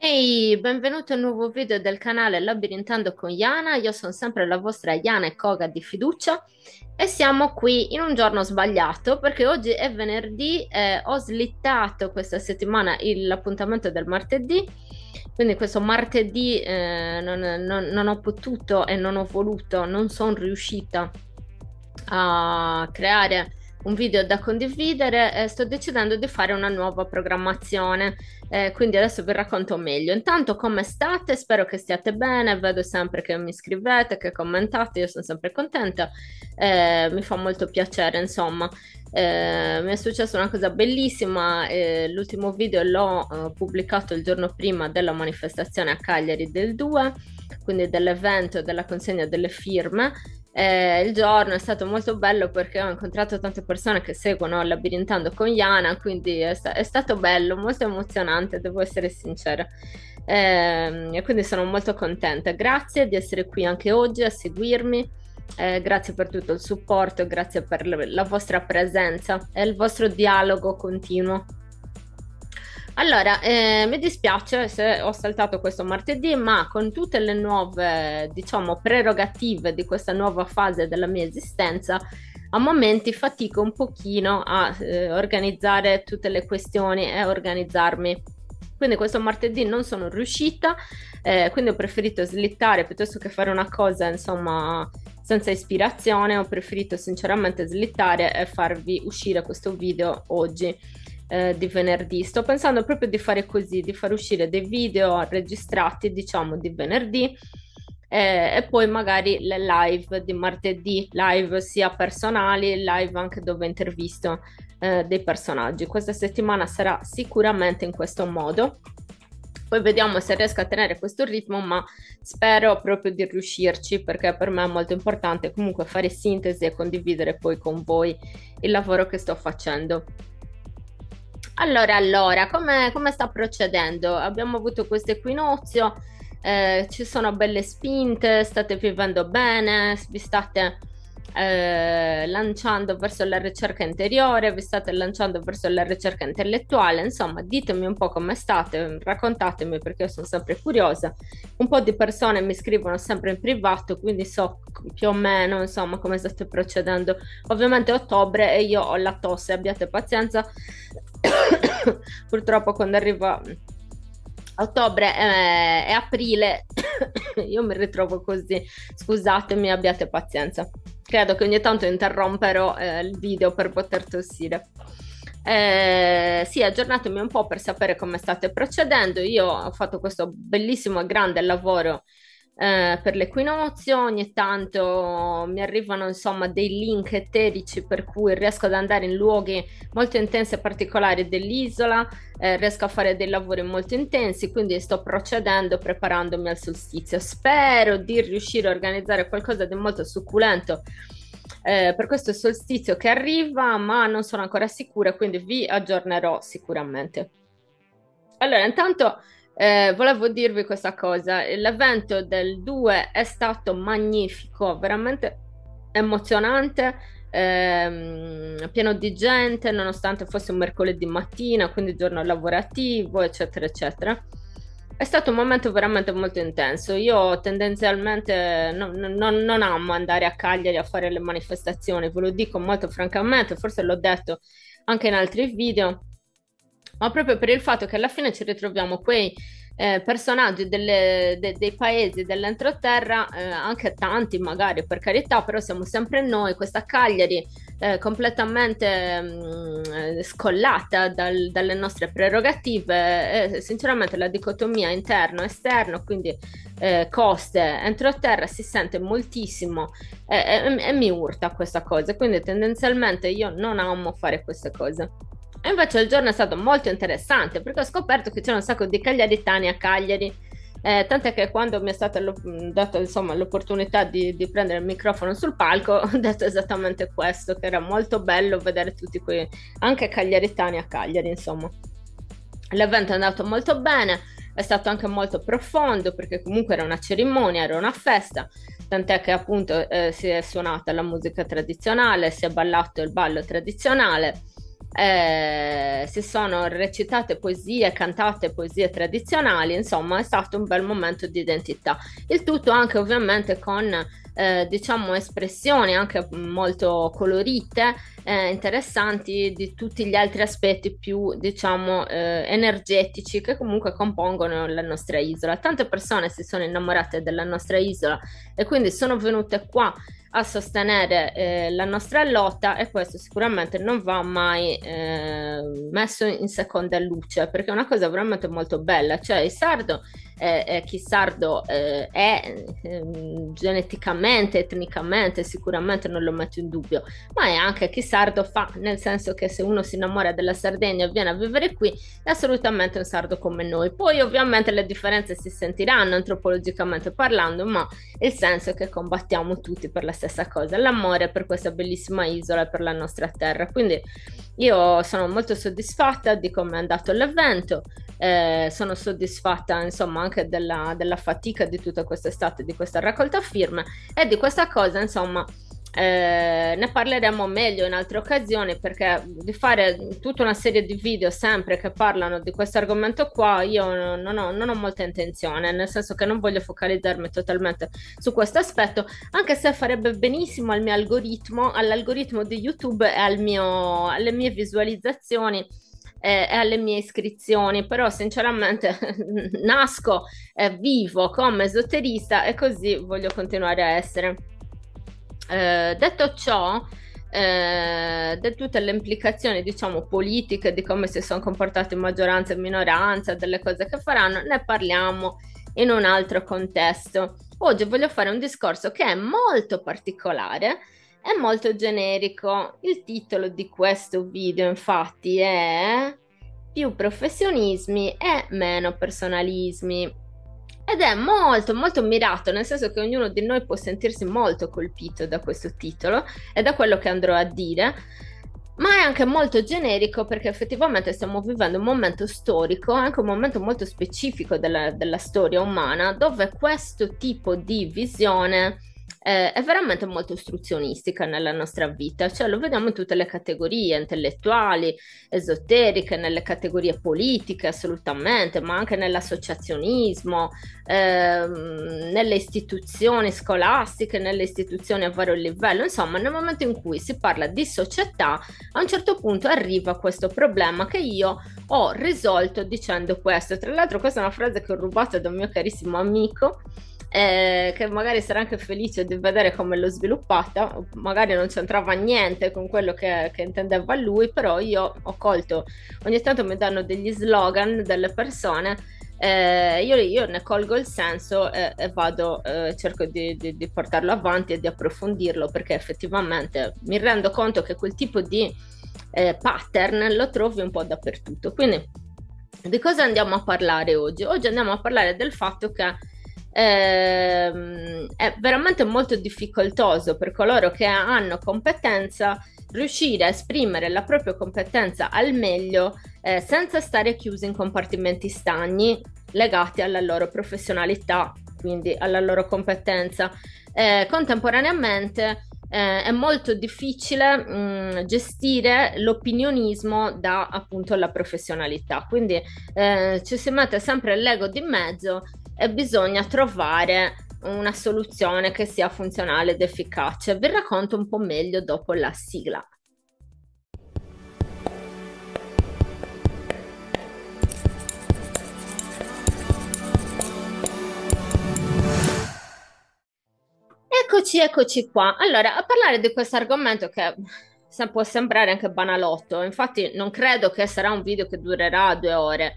Ehi, benvenuto a un nuovo video del canale Labirintando con Yana. Io sono sempre la vostra Yana e Koga di fiducia e siamo qui in un giorno sbagliato perché oggi è venerdì e ho slittato questa settimana l'appuntamento del martedì. Quindi questo martedì non ho potuto e non ho voluto, non sono riuscita a creare un video da condividere e sto decidendo di fare una nuova programmazione. Quindi adesso vi racconto meglio. Intanto, come state? Spero che stiate bene. Vedo sempre che mi scrivete, che commentate. Io sono sempre contenta. Mi fa molto piacere, insomma. Mi è successa una cosa bellissima. L'ultimo video l'ho pubblicato il giorno prima della manifestazione a Cagliari del 2, quindi dell'evento della consegna delle firme. Il giorno è stato molto bello perché ho incontrato tante persone che seguono Labirintando con Yana, quindi è stato bello, molto emozionante, devo essere sincera. E quindi sono molto contenta. Grazie di essere qui anche oggi a seguirmi. Grazie per tutto il supporto, grazie per la vostra presenza e il vostro dialogo continuo. Allora, mi dispiace se ho saltato questo martedì, ma con tutte le nuove, diciamo, prerogative di questa nuova fase della mia esistenza, a momenti fatico un pochino a organizzare tutte le questioni e organizzarmi. Quindi questo martedì non sono riuscita, quindi ho preferito slittare piuttosto che fare una cosa, insomma, senza ispirazione, ho preferito sinceramente slittare e farvi uscire questo video oggi di venerdì. Sto pensando proprio di fare così, di far uscire dei video registrati, diciamo, di venerdì e poi magari le live di martedì, live sia personali, live anche dove intervisto dei personaggi. Questa settimana sarà sicuramente in questo modo. Poi vediamo se riesco a tenere questo ritmo, ma spero proprio di riuscirci perché per me è molto importante comunque fare sintesi e condividere poi con voi il lavoro che sto facendo. Allora, come sta procedendo? Abbiamo avuto questo equinozio, ci sono belle spinte, state vivendo bene, vi state lanciando verso la ricerca interiore, vi state lanciando verso la ricerca intellettuale, insomma, ditemi un po' come state, raccontatemi perché io sono sempre curiosa. Un po' di persone mi scrivono sempre in privato, quindi so più o meno, insomma, come state procedendo. Ovviamente è ottobre e io ho la tosse, abbiate pazienza. Purtroppo quando arriva ottobre e aprile io mi ritrovo così, scusatemi, abbiate pazienza. Credo che ogni tanto interromperò il video per poter tossire. Sì, aggiornatemi un po' per sapere come state procedendo. Io ho fatto questo bellissimo e grande lavoro per l'equinozio. Ogni tanto mi arrivano insomma dei link eterici per cui riesco ad andare in luoghi molto intensi e particolari dell'isola, riesco a fare dei lavori molto intensi, quindi sto procedendo preparandomi al solstizio. Spero di riuscire a organizzare qualcosa di molto succulento per questo solstizio che arriva, ma non sono ancora sicura, quindi vi aggiornerò sicuramente. Allora, intanto volevo dirvi questa cosa, l'evento del 2 è stato magnifico, veramente emozionante, pieno di gente, nonostante fosse un mercoledì mattina, quindi giorno lavorativo, eccetera, eccetera. È stato un momento veramente molto intenso. Io tendenzialmente non amo andare a Cagliari a fare le manifestazioni, ve lo dico molto francamente, forse l'ho detto anche in altri video, ma proprio per il fatto che alla fine ci ritroviamo quei personaggi dei paesi dell'entroterra, anche tanti magari per carità, però siamo sempre noi, questa Cagliari completamente scollata dalle nostre prerogative, sinceramente la dicotomia interno-esterno, quindi coste-entroterra si sente moltissimo e mi urta questa cosa, quindi tendenzialmente io non amo fare queste cose. E invece il giorno è stato molto interessante perché ho scoperto che c'è un sacco di cagliaritani a Cagliari, tant'è che quando mi è stata data insomma, l'opportunità di prendere il microfono sul palco ho detto esattamente questo, che era molto bello vedere tutti quei anche cagliaritani a Cagliari, insomma. L'evento è andato molto bene, è stato anche molto profondo perché comunque era una cerimonia, era una festa, tant'è che appunto si è suonata la musica tradizionale, si è ballato il ballo tradizionale. si sono recitate poesie, cantate poesie tradizionali, insomma è stato un bel momento di identità. Il tutto anche ovviamente con diciamo espressioni anche molto colorite, interessanti di tutti gli altri aspetti più diciamo energetici che comunque compongono la nostra isola. Tante persone si sono innamorate della nostra isola e quindi sono venute qua a sostenere la nostra lotta, e questo sicuramente non va mai messo in seconda luce, perché è una cosa veramente molto bella. Cioè il sardo, chi sardo è geneticamente, etnicamente, sicuramente non lo metto in dubbio, ma è anche chi sardo fa, nel senso che se uno si innamora della Sardegna e viene a vivere qui è assolutamente un sardo come noi. Poi ovviamente le differenze si sentiranno antropologicamente parlando, ma il senso è che combattiamo tutti per la stessa cosa, l'amore per questa bellissima isola e per la nostra terra. Quindi io sono molto soddisfatta di come è andato l'evento, sono soddisfatta insomma anche della fatica di tutta quest'estate, di questa raccolta firme, e di questa cosa insomma ne parleremo meglio in altre occasioni, perché di fare tutta una serie di video sempre che parlano di questo argomento qua io non ho molta intenzione, nel senso che non voglio focalizzarmi totalmente su questo aspetto, anche se farebbe benissimo al mio algoritmo, all'algoritmo di YouTube e alle mie visualizzazioni e alle mie iscrizioni. Però sinceramente nasco e vivo come esoterista e così voglio continuare a essere. Detto ciò, di tutte le implicazioni, diciamo, politiche, di come si sono comportati maggioranza e minoranza, delle cose che faranno, ne parliamo in un altro contesto. Oggi voglio fare un discorso che è molto particolare e molto generico. Il titolo di questo video, infatti, è Più professionismi e meno personalismi. Ed è molto molto mirato, nel senso che ognuno di noi può sentirsi molto colpito da questo titolo e da quello che andrò a dire, ma è anche molto generico perché effettivamente stiamo vivendo un momento storico, anche un momento molto specifico della storia umana, dove questo tipo di visione è veramente molto ostruzionistica nella nostra vita. Cioè lo vediamo in tutte le categorie intellettuali, esoteriche, nelle categorie politiche assolutamente, ma anche nell'associazionismo, nelle istituzioni scolastiche, nelle istituzioni a vario livello. Insomma, nel momento in cui si parla di società, a un certo punto arriva questo problema che io ho risolto dicendo questo. Tra l'altro questa è una frase che ho rubato da un mio carissimo amico, che magari sarà anche felice di vedere come l'ho sviluppata. Magari non c'entrava niente con quello che intendeva lui, però io ho colto, ogni tanto mi danno degli slogan delle persone, io ne colgo il senso e vado, cerco di portarlo avanti e di approfondirlo, perché effettivamente mi rendo conto che quel tipo di pattern lo trovi un po' dappertutto. Quindi di cosa andiamo a parlare oggi? Oggi andiamo a parlare del fatto che è veramente molto difficoltoso per coloro che hanno competenza riuscire a esprimere la propria competenza al meglio, senza stare chiusi in compartimenti stagni legati alla loro professionalità, quindi alla loro competenza. Contemporaneamente è molto difficile gestire l'opinionismo da appunto la professionalità, quindi ci si mette sempre l'ego di mezzo e bisogna trovare una soluzione che sia funzionale ed efficace. Vi racconto un po' meglio dopo la sigla. Eccoci qua. Allora, a parlare di questo argomento che può sembrare anche banalotto, infatti non credo che sarà un video che durerà 2 ore,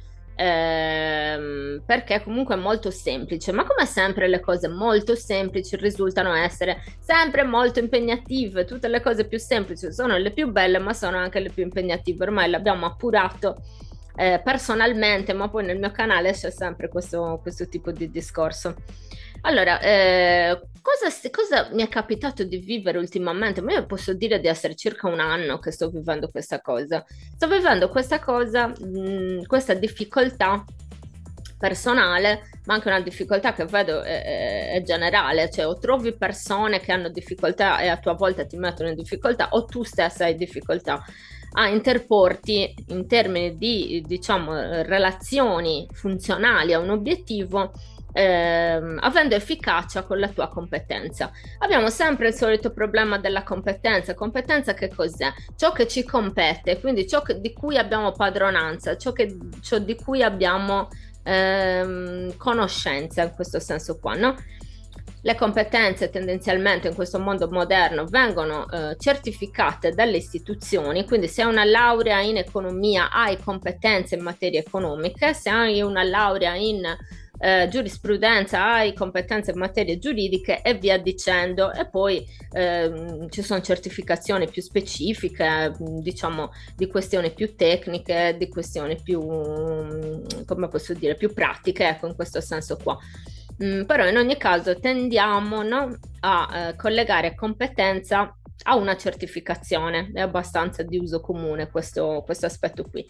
perché comunque è molto semplice, ma come sempre le cose molto semplici risultano essere sempre molto impegnative. Tutte le cose più semplici sono le più belle, ma sono anche le più impegnative. Ormai l'abbiamo appurato personalmente, ma poi nel mio canale c'è sempre questo tipo di discorso. Allora, cosa mi è capitato di vivere ultimamente? Ma io posso dire di essere circa 1 anno che sto vivendo questa cosa. Sto vivendo questa cosa, questa difficoltà personale, ma anche una difficoltà che vedo è generale. Cioè o trovi persone che hanno difficoltà e a tua volta ti mettono in difficoltà, o tu stessa hai difficoltà a interporti in termini di, diciamo, relazioni funzionali a un obiettivo, avendo efficacia con la tua competenza. Abbiamo sempre il solito problema della competenza. Competenza che cos'è? Ciò che ci compete, quindi di cui abbiamo padronanza, ciò di cui abbiamo conoscenza, in questo senso qua, no? Le competenze tendenzialmente in questo mondo moderno vengono certificate dalle istituzioni, quindi se hai una laurea in economia hai competenze in materie economiche, se hai una laurea in giurisprudenza hai competenze in materie giuridiche e via dicendo. E poi ci sono certificazioni più specifiche, diciamo, di questioni più tecniche, di questioni più, come posso dire, più pratiche, ecco, in questo senso qua. Però in ogni caso tendiamo, no, a collegare competenza a una certificazione, è abbastanza di uso comune questo aspetto qui.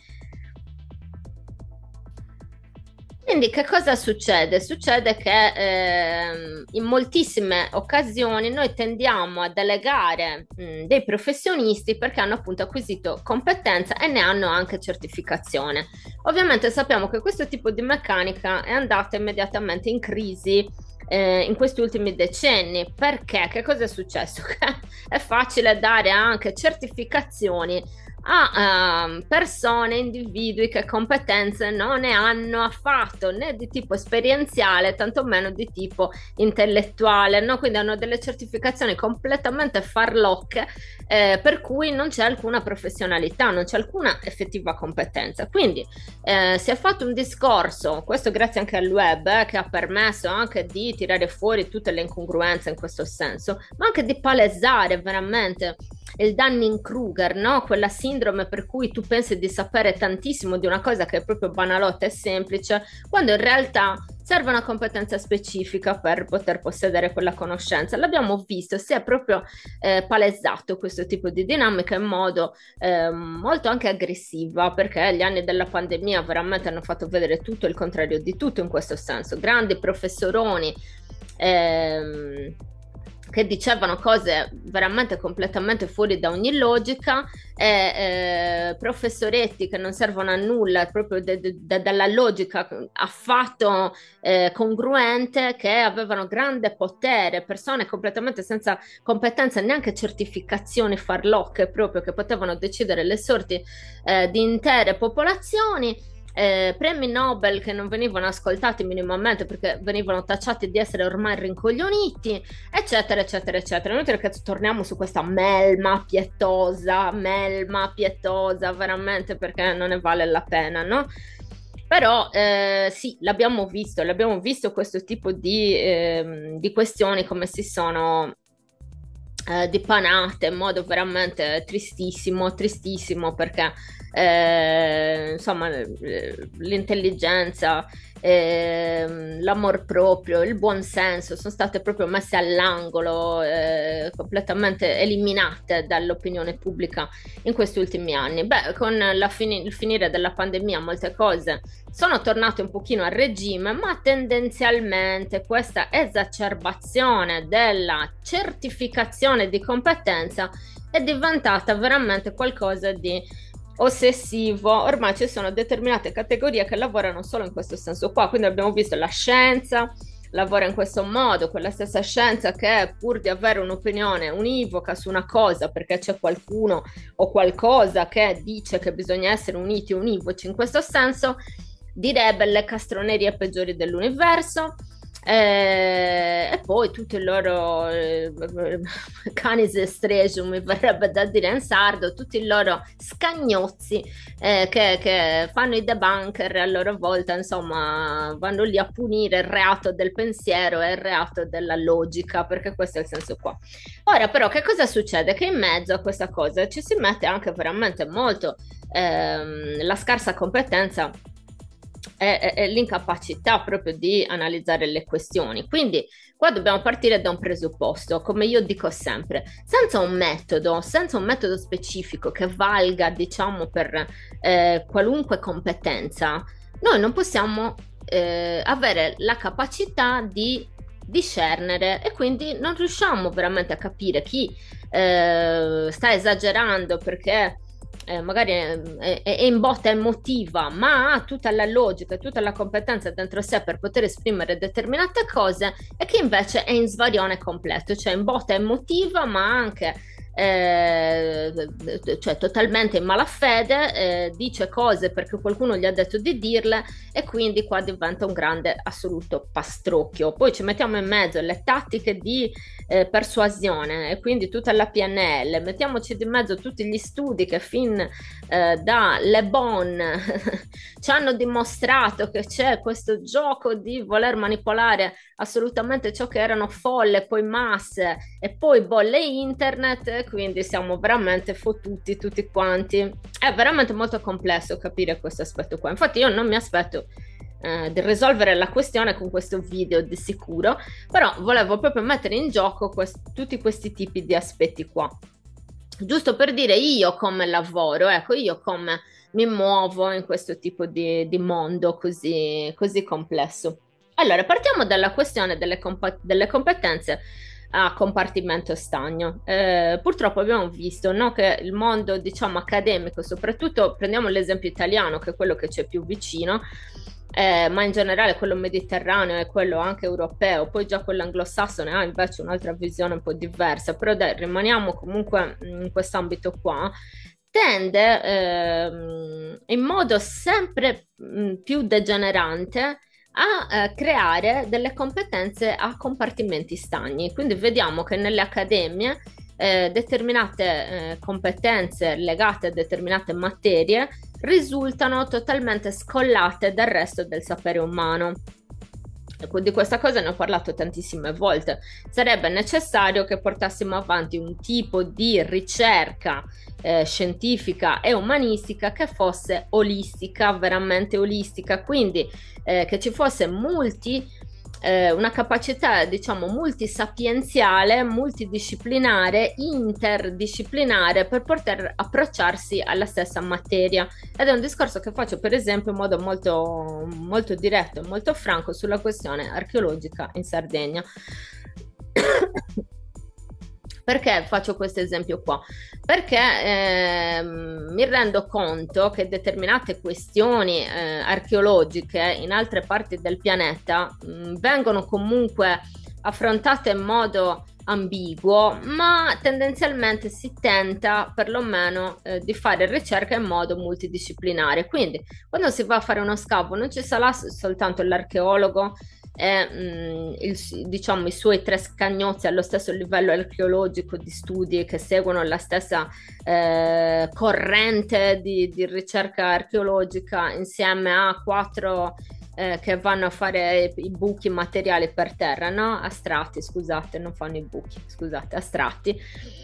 Quindi che cosa succede? Succede che in moltissime occasioni noi tendiamo a delegare dei professionisti perché hanno appunto acquisito competenza e ne hanno anche certificazione. Ovviamente sappiamo che questo tipo di meccanica è andata immediatamente in crisi in questi ultimi decenni. Perché? Che cosa è successo? Che è facile dare anche certificazioni a persone, individui che competenze non ne hanno affatto, né di tipo esperienziale, tantomeno di tipo intellettuale, no? Quindi hanno delle certificazioni completamente farlocche, per cui non c'è alcuna professionalità, non c'è alcuna effettiva competenza. Quindi si è fatto un discorso, questo grazie anche al web, che ha permesso anche di tirare fuori tutte le incongruenze in questo senso, ma anche di palesare veramente il Dunning-Kruger, no? Quella sindrome per cui tu pensi di sapere tantissimo di una cosa che è proprio banalotta e semplice, quando in realtà serve una competenza specifica per poter possedere quella conoscenza. L'abbiamo visto, si è proprio palesato questo tipo di dinamica in modo molto anche aggressiva, perché gli anni della pandemia veramente hanno fatto vedere tutto il contrario di tutto in questo senso. Grandi professoroni che dicevano cose veramente completamente fuori da ogni logica, e professoretti che non servono a nulla proprio dalla logica affatto congruente, che avevano grande potere, persone completamente senza competenze, neanche certificazioni farlocche, proprio, che potevano decidere le sorti di intere popolazioni. Premi Nobel che non venivano ascoltati minimamente perché venivano tacciati di essere ormai rincoglioniti, eccetera eccetera eccetera. Inutile che torniamo su questa melma pietosa, veramente, perché non ne vale la pena, no? Però sì, l'abbiamo visto questo tipo di questioni come si sono dipanate in modo veramente tristissimo, perché insomma l'intelligenza, l'amor proprio, il buon senso sono state proprio messe all'angolo, completamente eliminate dall'opinione pubblica in questi ultimi anni. Beh, con il finire della pandemia molte cose sono tornate un pochino a regime, ma tendenzialmente questa esacerbazione della certificazione di competenza è diventata veramente qualcosa di ossessivo. Ormai ci sono determinate categorie che lavorano solo in questo senso qua, quindi abbiamo visto la scienza lavora in questo modo, quella stessa scienza che pur di avere un'opinione univoca su una cosa, perché c'è qualcuno o qualcosa che dice che bisogna essere uniti, univoci in questo senso, direbbe le castronerie peggiori dell'universo. E poi tutti i loro canis estresium, mi verrebbe da dire in sardo, tutti i loro scagnozzi che fanno i debunker a loro volta, insomma, vanno lì a punire il reato del pensiero e il reato della logica, perché questo è il senso qua. Ora però che cosa succede? Che in mezzo a questa cosa ci si mette anche veramente molto la scarsa competenza e l'incapacità proprio di analizzare le questioni. Quindi qua dobbiamo partire da un presupposto, come io dico sempre, senza un metodo specifico che valga, diciamo, per qualunque competenza, noi non possiamo avere la capacità di discernere, e quindi non riusciamo veramente a capire chi sta esagerando perché magari è in botta emotiva, ma ha tutta la logica e tutta la competenza dentro sé per poter esprimere determinate cose, e chi invece è in svarione completo, cioè in botta emotiva, ma anche cioè totalmente in malafede, dice cose perché qualcuno gli ha detto di dirle, e quindi qua diventa un grande assoluto pastrocchio. Poi ci mettiamo in mezzo le tattiche di persuasione, e quindi tutta la PNL, mettiamoci di mezzo tutti gli studi che fin da Le Bon ci hanno dimostrato che c'è questo gioco di voler manipolare assolutamente ciò che erano folle, poi masse e poi bolle internet, quindi siamo veramente fottuti tutti quanti. È veramente molto complesso capire questo aspetto qua. Infatti io non mi aspetto di risolvere la questione con questo video di sicuro, però volevo proprio mettere in gioco tutti questi tipi di aspetti qua, giusto per dire io come lavoro, ecco, io come mi muovo in questo tipo di mondo così complesso. Allora, partiamo dalla questione delle competenze a compartimento stagno. Purtroppo abbiamo visto, no, che il mondo, diciamo, accademico, soprattutto prendiamo l'esempio italiano, che è quello che c'è più vicino, ma in generale quello mediterraneo e quello anche europeo, poi già quello anglosassone ha invece un'altra visione un po' diversa, però dai, rimaniamo comunque in quest'ambito qua, tende in modo sempre più degenerante a creare delle competenze a compartimenti stagni. Quindi vediamo che nelle accademie determinate competenze legate a determinate materie risultano totalmente scollate dal resto del sapere umano. Di questa cosa ne ho parlato tantissime volte. Sarebbe necessario che portassimo avanti un tipo di ricerca scientifica e umanistica che fosse olistica, veramente olistica, quindi che ci fosse una capacità, diciamo, multisapienziale, multidisciplinare, interdisciplinare per poter approcciarsi alla stessa materia. Ed è un discorso che faccio, per esempio, in modo molto, molto diretto e molto franco sulla questione archeologica in Sardegna. Perché faccio questo esempio qua? Perché mi rendo conto che determinate questioni archeologiche in altre parti del pianeta vengono comunque affrontate in modo ambiguo, ma tendenzialmente si tenta perlomeno di fare ricerca in modo multidisciplinare. Quindi quando si va a fare uno scavo non ci sarà soltanto l'archeologo e diciamo i suoi tre scagnozzi allo stesso livello archeologico di studi che seguono la stessa corrente di ricerca archeologica, insieme a quattro che vanno a fare i buchi materiali per terra, no? Astratti, scusate, non fanno i buchi, scusate, astratti.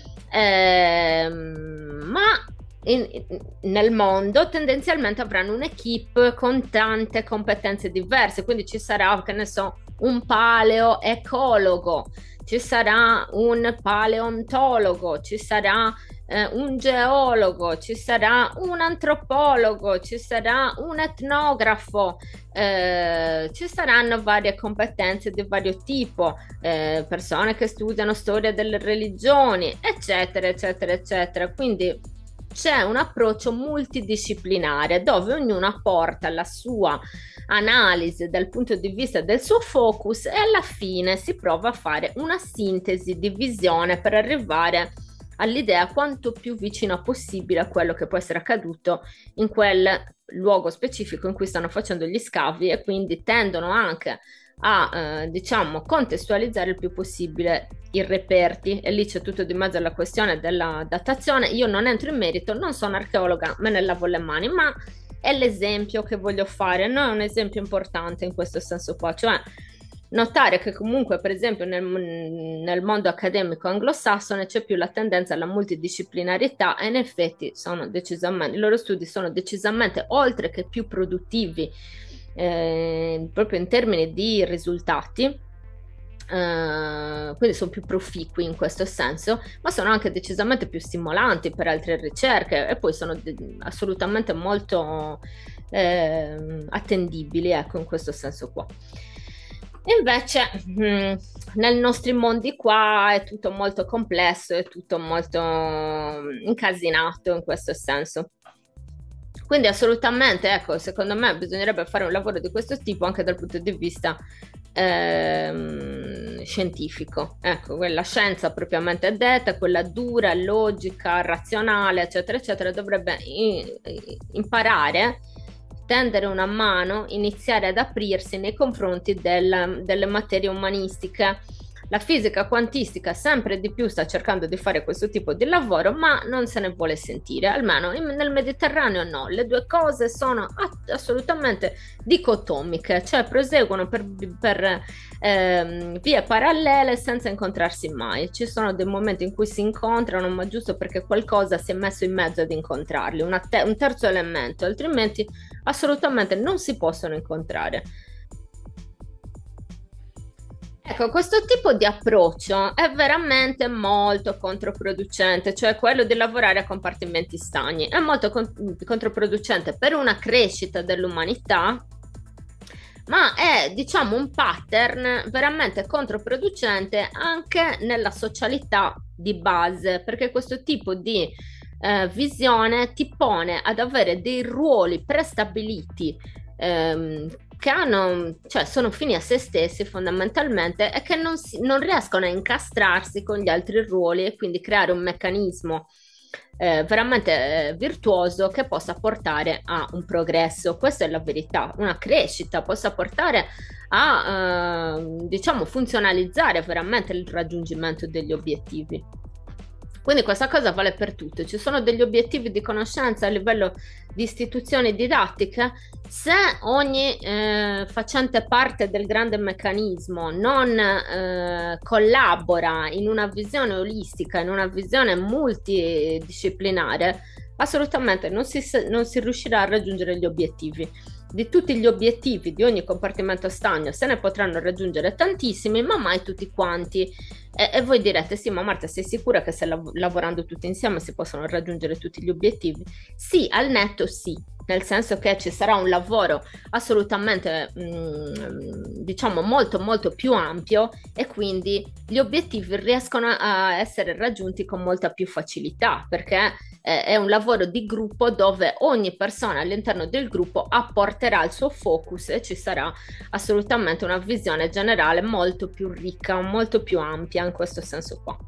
Ma nel mondo tendenzialmente avranno un'equipe con tante competenze diverse, quindi ci sarà, che ne so, un paleoecologo, ci sarà un paleontologo, ci sarà un geologo, ci sarà un antropologo, ci sarà un etnografo, ci saranno varie competenze di vario tipo, persone che studiano storia delle religioni, eccetera, eccetera, eccetera. Quindi c'è un approccio multidisciplinare dove ognuno apporta la sua analisi dal punto di vista del suo focus e alla fine si prova a fare una sintesi di visione per arrivare all'idea quanto più vicina possibile a quello che può essere accaduto in quel luogo specifico in cui stanno facendo gli scavi, e quindi tendono anche a diciamo contestualizzare il più possibile i reperti, e lì c'è tutto di mezzo alla questione della datazione. Io non entro in merito, non sono archeologa, me ne lavo le mani, ma è l'esempio che voglio fare, no? È un esempio importante in questo senso qua, cioè notare che comunque per esempio nel mondo accademico anglosassone c'è più la tendenza alla multidisciplinarità, e in effetti i loro studi sono decisamente, oltre che più produttivi proprio in termini di risultati, quindi sono più proficui in questo senso, ma sono anche decisamente più stimolanti per altre ricerche, e poi sono assolutamente molto attendibili, ecco, in questo senso qua. Invece, nei nostri mondi qua è tutto molto complesso, è tutto molto incasinato in questo senso. Quindi assolutamente, ecco, secondo me bisognerebbe fare un lavoro di questo tipo anche dal punto di vista scientifico. Ecco, quella scienza propriamente detta, quella dura, logica, razionale, eccetera, eccetera, dovrebbe imparare, tendere una mano, iniziare ad aprirsi nei confronti delle materie umanistiche. La fisica quantistica sempre di più sta cercando di fare questo tipo di lavoro, ma non se ne vuole sentire, almeno nel Mediterraneo no, le due cose sono assolutamente dicotomiche, cioè proseguono per vie parallele senza incontrarsi mai. Ci sono dei momenti in cui si incontrano, ma giusto perché qualcosa si è messo in mezzo ad incontrarli, un terzo elemento, altrimenti assolutamente non si possono incontrare. Ecco, questo tipo di approccio è veramente molto controproducente, cioè quello di lavorare a compartimenti stagni. È molto controproducente per una crescita dell'umanità, ma è, diciamo, un pattern veramente controproducente anche nella socialità di base, perché questo tipo di visione ti pone ad avere dei ruoli prestabiliti che hanno, cioè sono fini a se stessi fondamentalmente e che non riescono a incastrarsi con gli altri ruoli e quindi creare un meccanismo veramente virtuoso che possa portare a un progresso. Questa è la verità, una crescita possa portare a, diciamo, funzionalizzare veramente il raggiungimento degli obiettivi. Quindi questa cosa vale per tutto. Ci sono degli obiettivi di conoscenza a livello di istituzioni didattiche. Se ogni facente parte del grande meccanismo non collabora in una visione olistica, in una visione multidisciplinare, assolutamente non si riuscirà a raggiungere gli obiettivi. Di tutti gli obiettivi di ogni compartimento stagno se ne potranno raggiungere tantissimi, ma mai tutti quanti. E voi direte: sì, ma Marta, sei sicura che se lavorando tutti insieme si possono raggiungere tutti gli obiettivi? Sì, al netto sì, nel senso che ci sarà un lavoro assolutamente, diciamo, molto molto più ampio e quindi gli obiettivi riescono a essere raggiunti con molta più facilità, perché è un lavoro di gruppo dove ogni persona all'interno del gruppo apporterà il suo focus e ci sarà assolutamente una visione generale molto più ricca, molto più ampia in questo senso qua.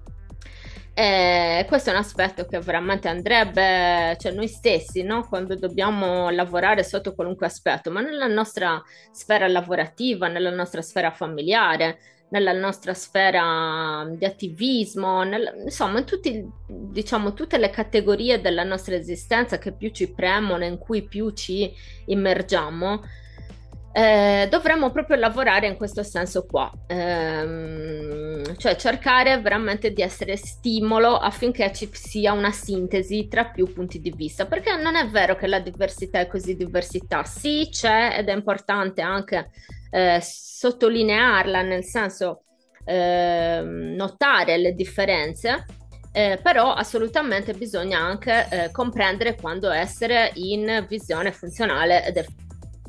Questo è un aspetto che veramente andrebbe, cioè noi stessi, no? Quando dobbiamo lavorare sotto qualunque aspetto, ma nella nostra sfera lavorativa, nella nostra sfera familiare, nella nostra sfera di attivismo, insomma, in tutti, diciamo, tutte le categorie della nostra esistenza che più ci premono, in cui più ci immergiamo, dovremmo proprio lavorare in questo senso qua, cioè cercare veramente di essere stimolo affinché ci sia una sintesi tra più punti di vista, perché non è vero che la diversità è così diversità, sì c'è ed è importante anche sottolinearla, nel senso notare le differenze. Però assolutamente bisogna anche comprendere quando essere in visione funzionale ed efficace.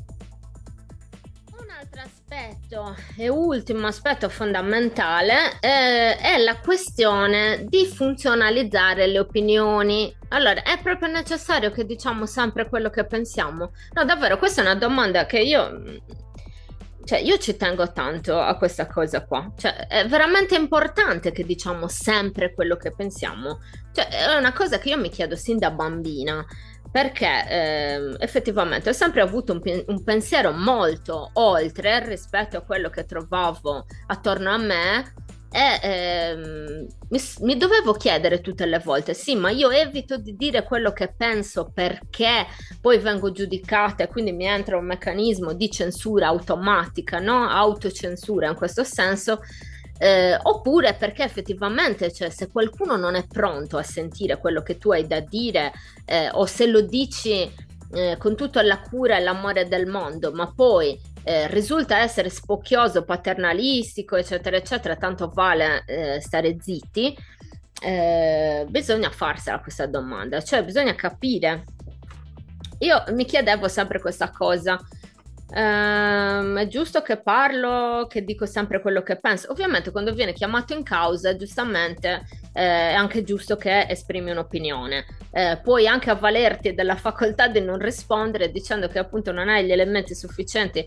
Un altro aspetto e ultimo aspetto fondamentale è la questione di funzionalizzare le opinioni. Allora, è proprio necessario che diciamo sempre quello che pensiamo? No, davvero, questa è una domanda che cioè, io ci tengo tanto a questa cosa qua. Cioè, è veramente importante che diciamo sempre quello che pensiamo. Cioè, è una cosa che io mi chiedo sin da bambina perché effettivamente ho sempre avuto un pensiero molto oltre rispetto a quello che trovavo attorno a me e mi dovevo chiedere tutte le volte, sì, ma io evito di dire quello che penso perché poi vengo giudicata e quindi mi entra un meccanismo di censura automatica, no? Autocensura in questo senso. Oppure perché effettivamente, cioè, se qualcuno non è pronto a sentire quello che tu hai da dire, o se lo dici con tutta la cura e l'amore del mondo, ma poi risulta essere spocchioso, paternalistico, eccetera, eccetera, tanto vale stare zitti. Bisogna farsela questa domanda, cioè bisogna capire. Io mi chiedevo sempre questa cosa. È giusto che parlo, che dico sempre quello che penso. Ovviamente, quando viene chiamato in causa, giustamente, è anche giusto che esprimi un'opinione. Puoi anche avvalerti della facoltà di non rispondere dicendo che appunto non hai gli elementi sufficienti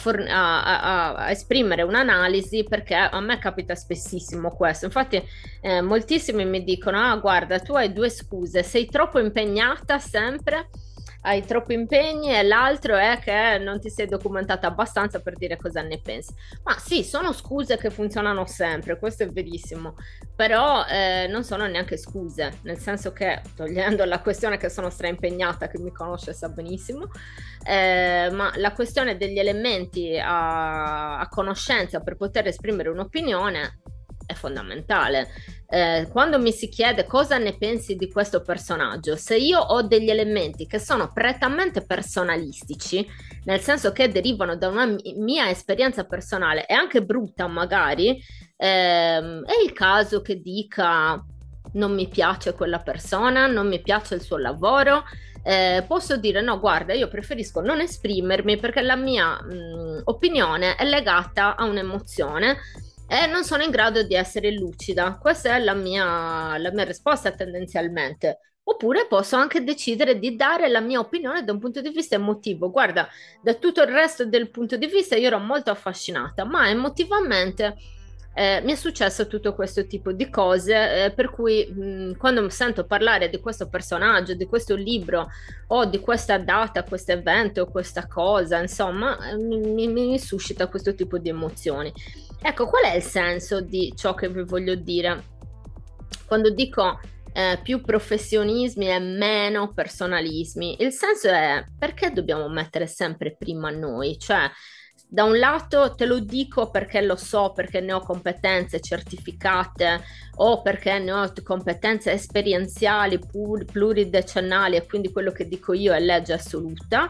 a esprimere un'analisi, perché a me capita spessissimo questo. Infatti, moltissimi mi dicono: Ah, guarda, tu hai due scuse, sei troppo impegnata sempre, hai troppi impegni, e l'altro è che non ti sei documentata abbastanza per dire cosa ne pensi. Ma sì, sono scuse che funzionano sempre, questo è verissimo, però non sono neanche scuse, nel senso che, togliendo la questione che sono straimpegnata, che mi conosce sa benissimo, ma la questione degli elementi a conoscenza per poter esprimere un'opinione è fondamentale. Quando mi si chiede cosa ne pensi di questo personaggio, se io ho degli elementi che sono prettamente personalistici, nel senso che derivano da una mia esperienza personale e anche brutta magari, è il caso che dica non mi piace quella persona, non mi piace il suo lavoro. Posso dire no, guarda, io preferisco non esprimermi perché la mia opinione è legata a un'emozione e non sono in grado di essere lucida. Questa è la mia risposta tendenzialmente. Oppure posso anche decidere di dare la mia opinione da un punto di vista emotivo. Guarda, da tutto il resto del punto di vista io ero molto affascinata, ma emotivamente mi è successo tutto questo tipo di cose, per cui quando sento parlare di questo personaggio, di questo libro o di questa data, questo evento, questa cosa, insomma, mi suscita questo tipo di emozioni. Ecco, qual è il senso di ciò che vi voglio dire? Quando dico più professionismi e meno personalismi, il senso è perché dobbiamo mettere sempre prima noi? Cioè, da un lato te lo dico perché lo so, perché ne ho competenze certificate o perché ne ho competenze esperienziali pluridecennali e quindi quello che dico io è legge assoluta,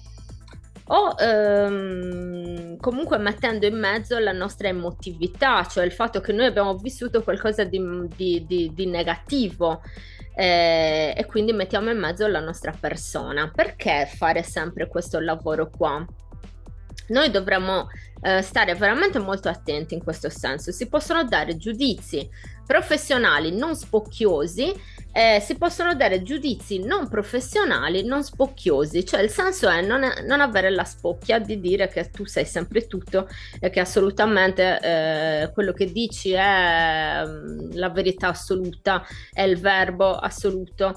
o comunque mettendo in mezzo la nostra emotività, cioè il fatto che noi abbiamo vissuto qualcosa di negativo, e quindi mettiamo in mezzo la nostra persona. Perché fare sempre questo lavoro qua? Noi dovremmo stare veramente molto attenti in questo senso. Si possono dare giudizi professionali non spocchiosi, si possono dare giudizi non professionali non spocchiosi, cioè il senso è non avere la spocchia di dire che tu sai sempre tutto e che assolutamente quello che dici è la verità assoluta, è il verbo assoluto.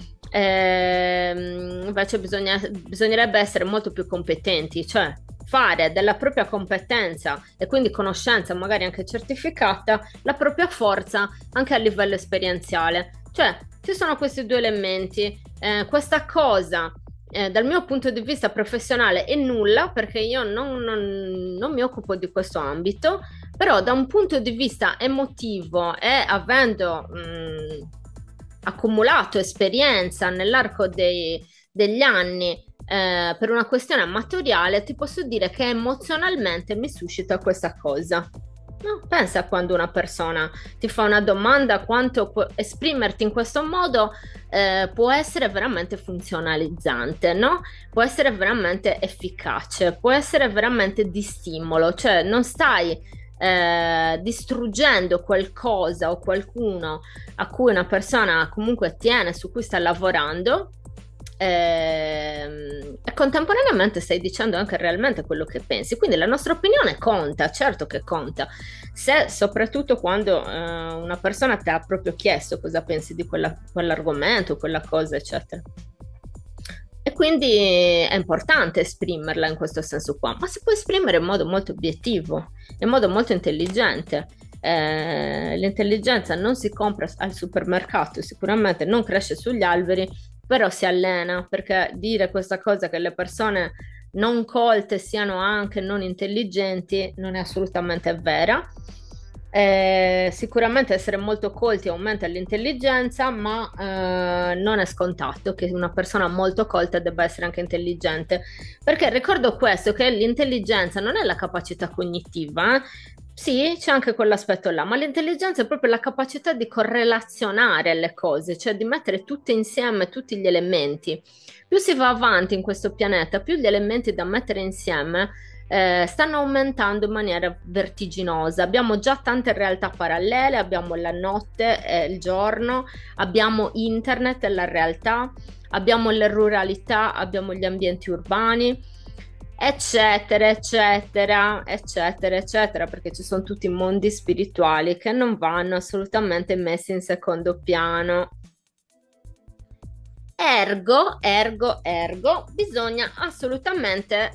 Invece bisognerebbe essere molto più competenti, cioè fare della propria competenza e quindi conoscenza, magari anche certificata, la propria forza anche a livello esperienziale. Cioè, ci sono questi due elementi. Questa cosa, dal mio punto di vista professionale, è nulla perché io non mi occupo di questo ambito, però da un punto di vista emotivo e avendo accumulato esperienza nell'arco degli anni, per una questione amatoriale, ti posso dire che emozionalmente mi suscita questa cosa. No, pensa quando una persona ti fa una domanda, quanto esprimerti in questo modo può essere veramente funzionalizzante, no? Può essere veramente efficace, può essere veramente di stimolo, cioè non stai distruggendo qualcosa o qualcuno a cui una persona comunque tiene, su cui sta lavorando, e contemporaneamente stai dicendo anche realmente quello che pensi. Quindi la nostra opinione conta, certo che conta, se soprattutto quando una persona ti ha proprio chiesto cosa pensi di quell'argomento, quella cosa, eccetera. E quindi è importante esprimerla in questo senso qua, ma si può esprimere in modo molto obiettivo, in modo molto intelligente. L'intelligenza non si compra al supermercato, sicuramente non cresce sugli alberi, però si allena, perché dire questa cosa che le persone non colte siano anche non intelligenti non è assolutamente vera. Sicuramente essere molto colti aumenta l'intelligenza, ma non è scontato che una persona molto colta debba essere anche intelligente, perché ricordo questo, che l'intelligenza non è la capacità cognitiva, Sì, c'è anche quell'aspetto là, ma l'intelligenza è proprio la capacità di correlazionare le cose, cioè di mettere tutte insieme, tutti gli elementi. Più si va avanti in questo pianeta, più gli elementi da mettere insieme stanno aumentando in maniera vertiginosa. Abbiamo già tante realtà parallele, abbiamo la notte e il giorno, abbiamo internet e la realtà, abbiamo le ruralità, abbiamo gli ambienti urbani, eccetera, eccetera, eccetera, eccetera, perché ci sono tutti i mondi spirituali che non vanno assolutamente messi in secondo piano. Ergo, bisogna assolutamente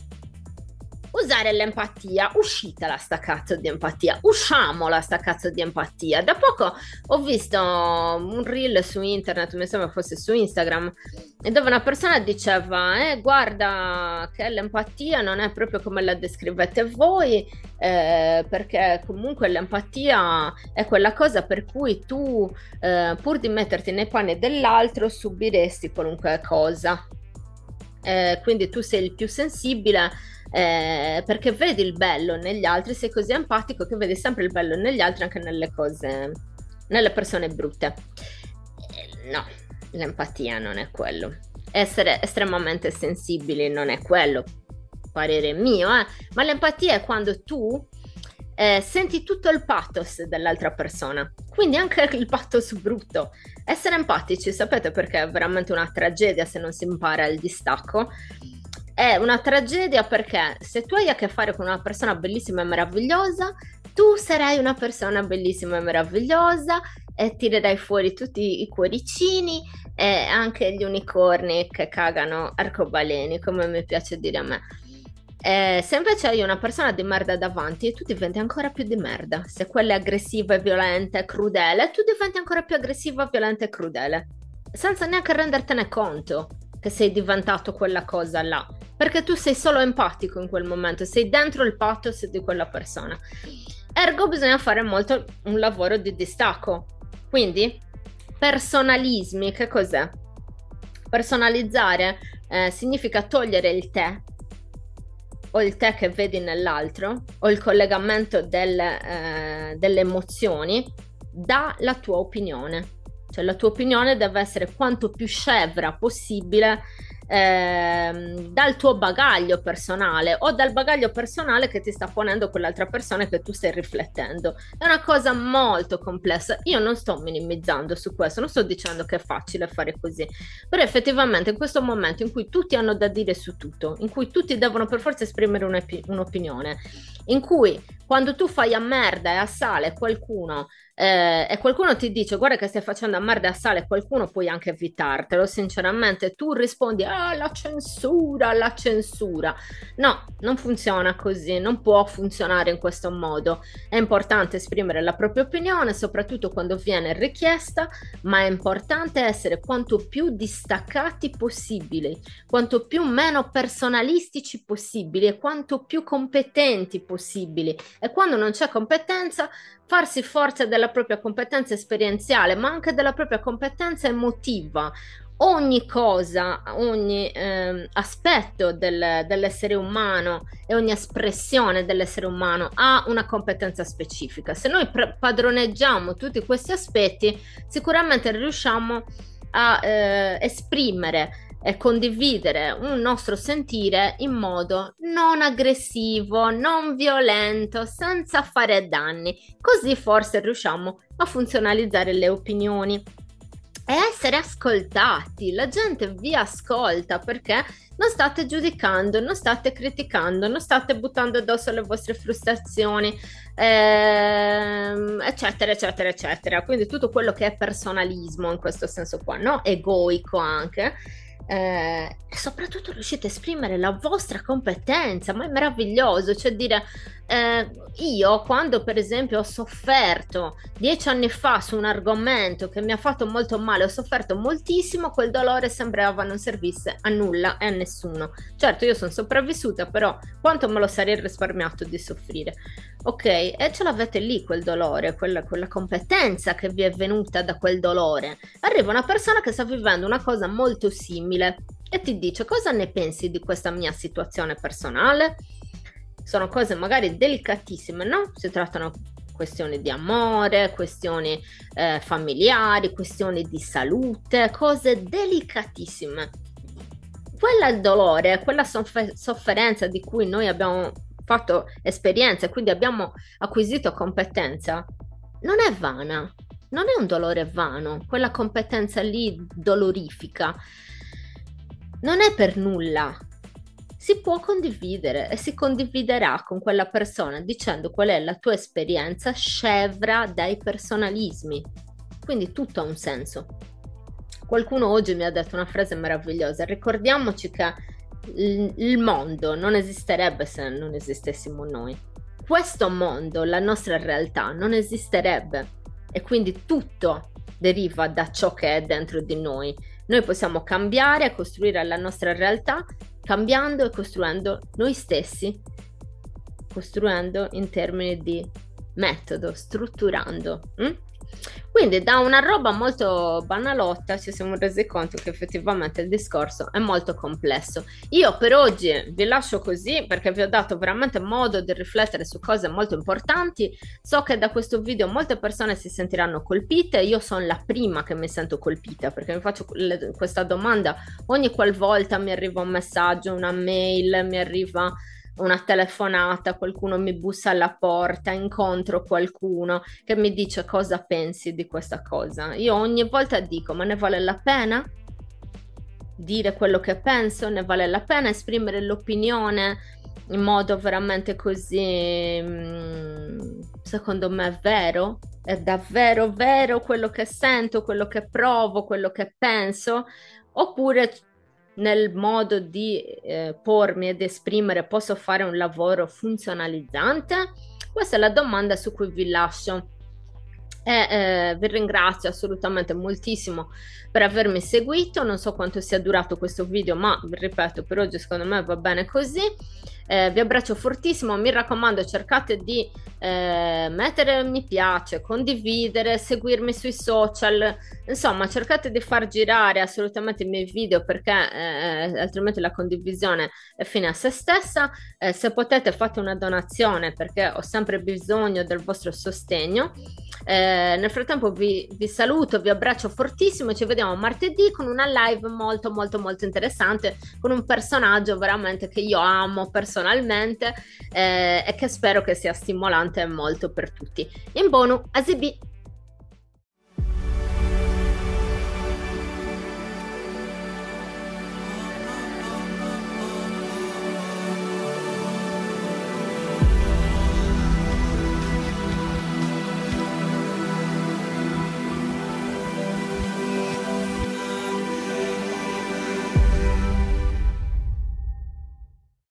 usare l'empatia, uscitela sta cazzo di empatia, usciamola sta cazzo di empatia. Da poco ho visto un reel su internet, mi sembra fosse su Instagram, dove una persona diceva, guarda che l'empatia non è proprio come la descrivete voi, perché comunque l'empatia è quella cosa per cui tu, pur di metterti nei panni dell'altro, subiresti qualunque cosa. Quindi tu sei il più sensibile perché vedi il bello negli altri, sei così empatico che vedi sempre il bello negli altri, anche nelle cose, nelle persone brutte. No, l'empatia non è quello. Essere estremamente sensibili non è quello, parere mio, ma l'empatia è quando tu senti tutto il pathos dell'altra persona, quindi anche il pathos brutto. Essere empatici, sapete perché è veramente una tragedia se non si impara il distacco? È una tragedia perché se tu hai a che fare con una persona bellissima e meravigliosa, tu sarai una persona bellissima e meravigliosa e tirerai fuori tutti i cuoricini e anche gli unicorni che cagano arcobaleni, come mi piace dire a me. Se invece hai una persona di merda davanti, tu diventi ancora più di merda. Se quella è aggressiva e violenta e crudele, tu diventi ancora più aggressiva, violenta e crudele, senza neanche rendertene conto che sei diventato quella cosa là, perché tu sei solo empatico in quel momento, sei dentro il pathos di quella persona. Ergo bisogna fare molto un lavoro di distacco. Quindi, personalismi, che cos'è? Personalizzare significa togliere il te o il te che vedi nell'altro o il collegamento delle emozioni dalla tua opinione. Cioè la tua opinione deve essere quanto più scevra possibile dal tuo bagaglio personale o dal bagaglio personale che ti sta ponendo quell'altra persona che tu stai riflettendo. È una cosa molto complessa. Io non sto minimizzando su questo, non sto dicendo che è facile fare così, però effettivamente in questo momento in cui tutti hanno da dire su tutto, in cui tutti devono per forza esprimere un'opinione, in cui quando tu fai a merda e a sale qualcuno e qualcuno ti dice guarda che stai facendo a merda e a sale, qualcuno puoi anche evitartelo, sinceramente tu rispondi la censura, la censura. No, non funziona così, non può funzionare in questo modo. È importante esprimere la propria opinione, soprattutto quando viene richiesta, ma è importante essere quanto più distaccati possibili, quanto più meno personalistici possibili e quanto più competenti possibili. E quando non c'è competenza, farsi forza della propria competenza esperienziale, ma anche della propria competenza emotiva. Ogni cosa, ogni aspetto dell'essere umano e ogni espressione dell'essere umano ha una competenza specifica. Se noi padroneggiamo tutti questi aspetti, sicuramente riusciamo a esprimere e condividere un nostro sentire in modo non aggressivo, non violento, senza fare danni. Così forse riusciamo a funzionalizzare le opinioni e essere ascoltati. La gente vi ascolta perché non state giudicando, non state criticando, non state buttando addosso le vostre frustrazioni, eccetera, eccetera, eccetera. Quindi tutto quello che è personalismo in questo senso qua, no? Egoico anche. E soprattutto riuscite a esprimere la vostra competenza, ma è meraviglioso, cioè dire io quando per esempio ho sofferto 10 anni fa su un argomento che mi ha fatto molto male, ho sofferto moltissimo, quel dolore sembrava non servisse a nulla e a nessuno. Certo, io sono sopravvissuta, però quanto me lo sarei risparmiato di soffrire? Ok, e ce l'avete lì quel dolore, quella competenza che vi è venuta da quel dolore. Arriva una persona che sta vivendo una cosa molto simile e ti dice cosa ne pensi di questa mia situazione personale? sono cose magari delicatissime, no? Si trattano questioni di amore, questioni familiari, questioni di salute, cose delicatissime. Quella il dolore, quella sofferenza di cui noi abbiamo fatto esperienza e quindi abbiamo acquisito competenza, non è vana, non è un dolore vano, quella competenza lì dolorifica non è per nulla. Si può condividere e si condividerà con quella persona dicendo qual è la tua esperienza scevra dai personalismi. Quindi tutto ha un senso. Qualcuno oggi mi ha detto una frase meravigliosa: ricordiamoci che il mondo non esisterebbe se non esistessimo noi. Questo mondo, la nostra realtà, non esisterebbe e quindi tutto deriva da ciò che è dentro di noi. Noi possiamo cambiare e costruire la nostra realtà cambiando e costruendo noi stessi, costruendo in termini di metodo, strutturando. Quindi da una roba molto banalotta ci siamo resi conto che effettivamente il discorso è molto complesso. Io per oggi vi lascio così perché vi ho dato veramente modo di riflettere su cose molto importanti. So che da questo video molte persone si sentiranno colpite, io sono la prima che mi sento colpita perché mi faccio questa domanda ogni qualvolta mi arriva un messaggio, una mail, mi arriva una telefonata, qualcuno mi bussa alla porta, incontro qualcuno che mi dice cosa pensi di questa cosa. Io ogni volta dico, ma ne vale la pena dire quello che penso? Ne vale la pena esprimere l'opinione in modo veramente così, secondo me, vero? È davvero vero quello che sento, quello che provo, quello che penso? Oppure nel modo di pormi ed esprimere posso fare un lavoro funzionalizzante? Questa è la domanda su cui vi lascio e vi ringrazio assolutamente moltissimo per avermi seguito. Non so quanto sia durato questo video, ma vi ripeto, per oggi secondo me va bene così. Vi abbraccio fortissimo, mi raccomando, cercate di mettere mi piace, condividere, seguirmi sui social, insomma cercate di far girare assolutamente i miei video perché altrimenti la condivisione è fine a se stessa. Se potete fate una donazione perché ho sempre bisogno del vostro sostegno. Nel frattempo vi saluto, vi abbraccio fortissimo e ci vediamo martedì con una live molto molto molto interessante con un personaggio veramente che io amo personalmente e che spero che sia stimolante molto per tutti. In buonu, Asibi!